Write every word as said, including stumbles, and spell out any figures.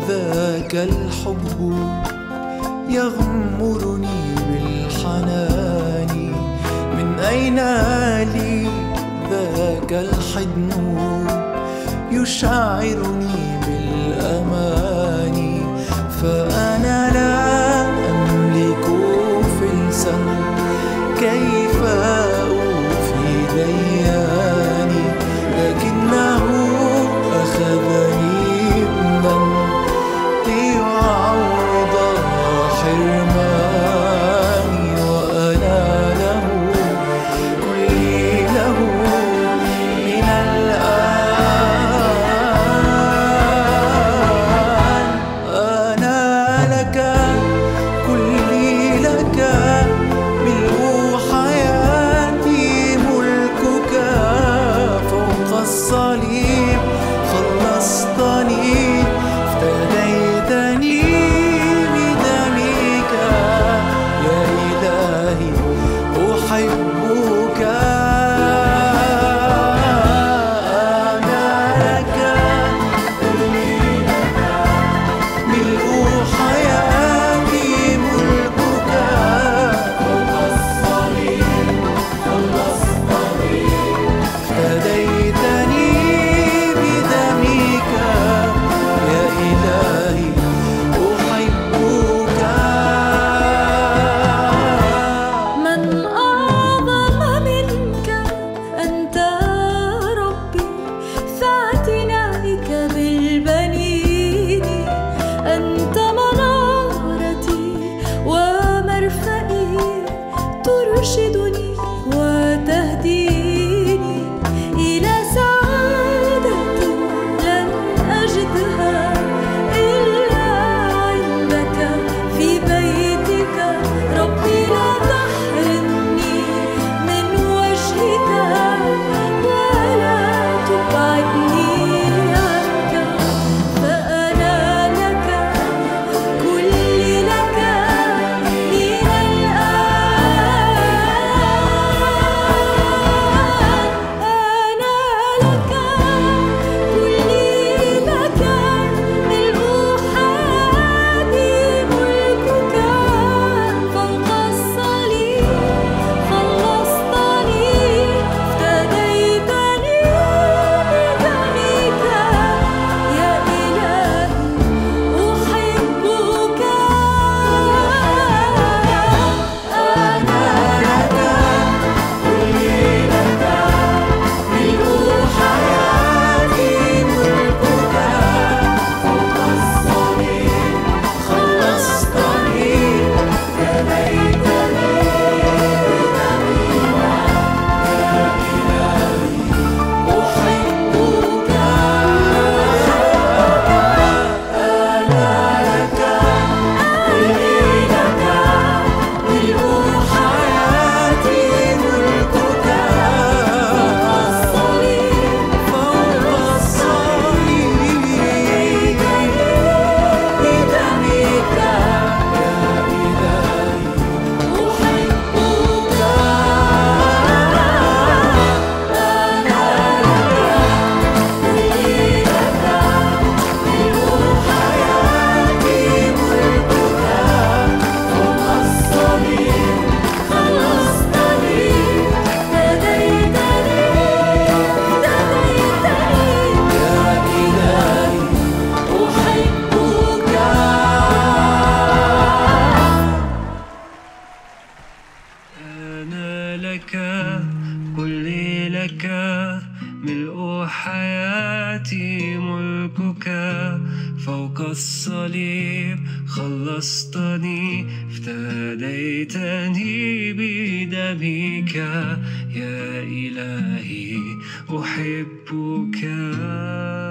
ذاك الحب يغمرني بالحنان. من أين لي ذاك الحضن يشعرني بالأمان؟ فأنا لا أملك فلسا كيف أوفي دياني، لكنه أخذني ابنا ليعوض حرماني، وأنا له كلي له من الآن. أنا لك كلي لك ملء حياتي ملكك، فوق الصليب خلصتني افتديتني بدمك. يا إلهي أحبك. أنا لك كلي لك ملء حياتي ملكك، فوق الصليب خلصتني افتديتني بدمك. يا إلهي أحبك. من أعظم منك أنت ربي، فاعتنائك بالبنين. أنت منارتي ومرفئي، ترشدني وتهديني إلى سعادة لن أجدها إلا عندك في بيتك. ربي لا تحرمني من وجهك، ولا تبعدني عنك. فأنا لك كلي لك من الآن. أنا لك كلي لك ملء حياتي ملكك، فوق الصليب خلصتني افتديتني بدمك. يا إلهي أحبك. أنا لك كلي لك ملء حياتي ملكك، فوق الصليب خلصتني افتديتني بدمك. يا إلهي أحبك. أنا لك كلي لك ملء حياتي ملكك، فوق الصليب فوق الصليب بدمك. يا إلهي أحبك. أنا لك كلي لك ملء حياتي ملكك، فوق الصليب خلصتني افتديتني بدمك. يا إلهي أحبك. أنا لك كلي لك ملء حياتي ملكك، فوق الصليب خلصتني افتديتني بدمك. يا إلهي أحبك.